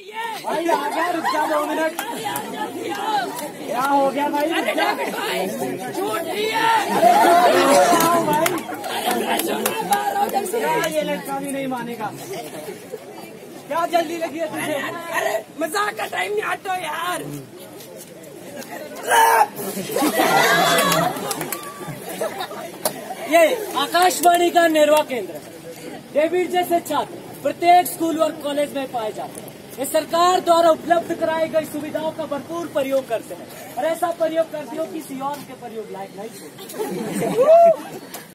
भाई आ गया, रुक जा 2 मिनट। क्या हो गया भाई? झूठ नहीं है भाई, ये लड़का भी नहीं मानेगा। क्या जल्दी लगी है तुझे? अरे मजाक का टाइम नहीं, हटो यार। ये आकाशवाणी का नेरवा केंद्र है। डेविड जैसे छात्र प्रत्येक स्कूल और कॉलेज में पाए जाते हैं। ये सरकार द्वारा उपलब्ध कराई गई सुविधाओं का भरपूर प्रयोग करते हैं और ऐसा प्रयोग करते हो किसी और के प्रयोग लायक नहीं।